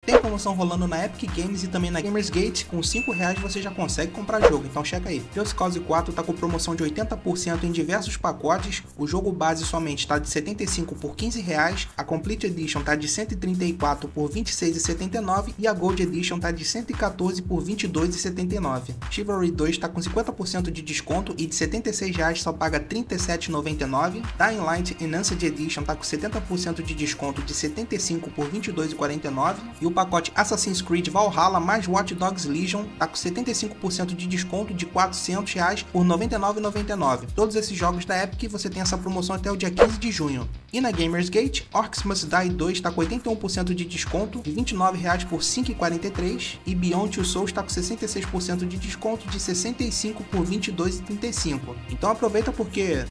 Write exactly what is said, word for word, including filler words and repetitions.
Tem promoção rolando na Epic Games e também na Gamersgate, com cinco reais você já consegue comprar jogo, então checa aí. Just Cause quatro tá com promoção de oitenta por cento em diversos pacotes, o jogo base somente tá de setenta e cinco por quinze reais, a Complete Edition tá de cento e trinta e quatro por vinte e seis reais e setenta e nove centavos e a Gold Edition tá de cento e quatorze por vinte e dois reais e setenta e nove centavos. Chivalry dois tá com cinquenta por cento de desconto e de setenta e seis reais só paga trinta e sete reais e noventa e nove centavos. Dying Light Enhanced Edition tá com setenta por cento de desconto de setenta e cinco por vinte e dois reais e quarenta e nove centavos. E o pacote Assassin's Creed Valhalla mais Watch Dogs Legion tá com setenta e cinco por cento de desconto de quatrocentos reais por noventa e nove reais e noventa e nove centavos. Todos esses jogos da Epic você tem essa promoção até o dia quinze de junho. E na Gamersgate, Orcs Must Die dois tá com oitenta e um por cento de desconto de vinte e nove reais por cinco reais e quarenta e três centavos e Beyond Two Souls tá com sessenta e seis por cento de desconto de sessenta e cinco por vinte e dois reais e trinta e cinco centavos. Então aproveita porque